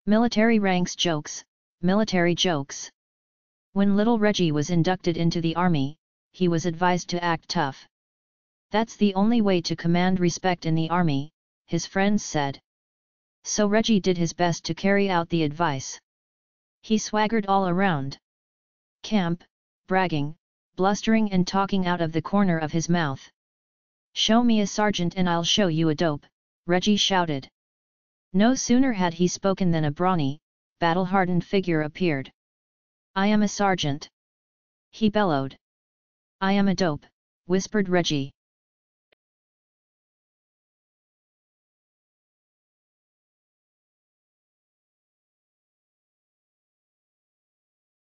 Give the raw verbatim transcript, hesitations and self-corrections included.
Military ranks jokes, military jokes. When little Reggie was inducted into the army, he was advised to act tough. That's the only way to command respect in the army, his friends said. So Reggie did his best to carry out the advice. He swaggered all around camp, bragging, blustering and talking out of the corner of his mouth. "Show me a sergeant and I'll show you a dope," Reggie shouted. No sooner had he spoken than a brawny, battle-hardened figure appeared. "I am a sergeant!" he bellowed. "I am a dope," whispered Reggie.